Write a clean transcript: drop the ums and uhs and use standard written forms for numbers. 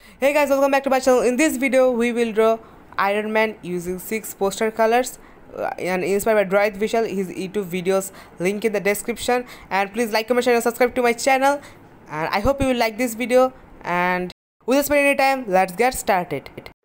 Hey guys, welcome back to my channel. In this video, we will draw Iron Man using 6 poster colors and inspired by Vishal. His YouTube videos link in the description. And please like, comment, share, and subscribe to my channel. And I hope you will like this video. And without spending any time, let's get started.